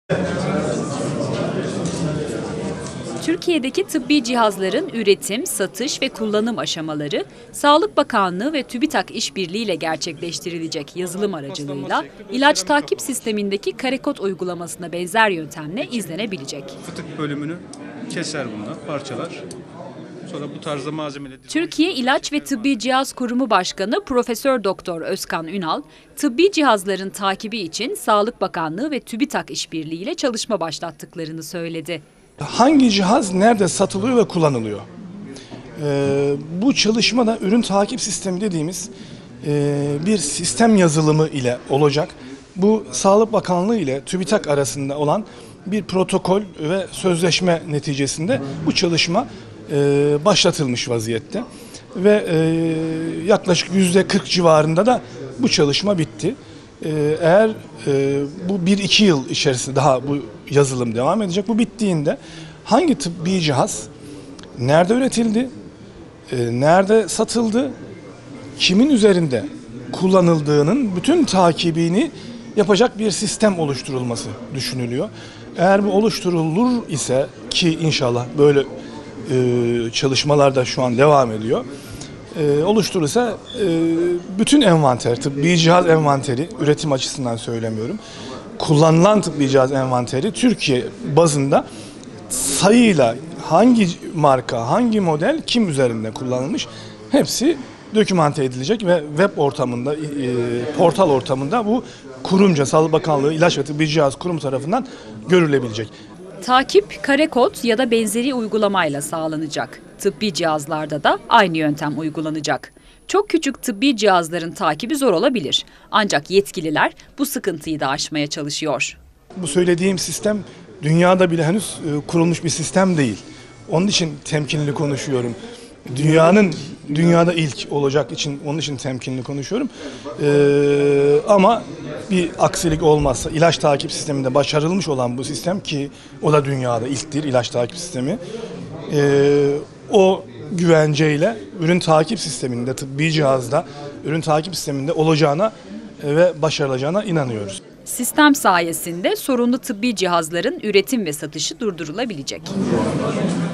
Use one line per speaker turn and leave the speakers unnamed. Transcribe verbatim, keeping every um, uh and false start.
Türkiye'deki tıbbi cihazların üretim, satış ve kullanım aşamaları, Sağlık Bakanlığı ve TÜBİTAK işbirliğiyle gerçekleştirilecek yazılım aracılığıyla ilaç takip sistemindeki karekod uygulamasına benzer yöntemle izlenebilecek.
Fıtık bölümünü keser bunlar, parçalar. Sonra bu tarzda malzemeleri...
Türkiye İlaç ve Tıbbi Cihaz Kurumu Başkanı Profesör Doktor Özkan Ünal, tıbbi cihazların takibi için Sağlık Bakanlığı ve TÜBİTAK işbirliğiyle çalışma başlattıklarını söyledi.
Hangi cihaz nerede satılıyor ve kullanılıyor? Ee, bu çalışmada ürün takip sistemi dediğimiz e, bir sistem yazılımı ile olacak. Bu Sağlık Bakanlığı ile TÜBİTAK arasında olan bir protokol ve sözleşme neticesinde bu çalışma e, başlatılmış vaziyette. Ve e, yaklaşık yüzde kırk civarında da bu çalışma bitti. Eğer e, bu bir iki yıl içerisinde daha bu yazılım devam edecek. Bu bittiğinde hangi tıbbi cihaz nerede üretildi, e, nerede satıldı, kimin üzerinde kullanıldığının bütün takibini yapacak bir sistem oluşturulması düşünülüyor. Eğer bu oluşturulur ise, ki inşallah böyle e, çalışmalar da şu an devam ediyor. Ee, oluşturursa e, bütün envanter, tıbbi cihaz envanteri, üretim açısından söylemiyorum, kullanılan tıbbi cihaz envanteri Türkiye bazında sayıyla hangi marka, hangi model, kim üzerinde kullanılmış hepsi dokümante edilecek ve web ortamında, e, portal ortamında bu kurumca Sağlık Bakanlığı İlaç ve Tıbbi Cihaz Kurumu tarafından görülebilecek.
Takip, karekod ya da benzeri uygulamayla sağlanacak. Tıbbi cihazlarda da aynı yöntem uygulanacak. Çok küçük tıbbi cihazların takibi zor olabilir. Ancak yetkililer bu sıkıntıyı da aşmaya çalışıyor.
Bu söylediğim sistem dünyada bile henüz kurulmuş bir sistem değil. Onun için temkinli konuşuyorum. Dünyanın dünyada ilk olacak için onun için temkinli konuşuyorum. Ee, ama bir aksilik olmazsa ilaç takip sisteminde başarılmış olan bu sistem, ki o da dünyada ilktir ilaç takip sistemi. Ee, o güvenceyle ürün takip sisteminde, tıbbi cihazda ürün takip sisteminde olacağına ve başarılacağına inanıyoruz.
Sistem sayesinde sorunlu tıbbi cihazların üretim ve satışı durdurulabilecek.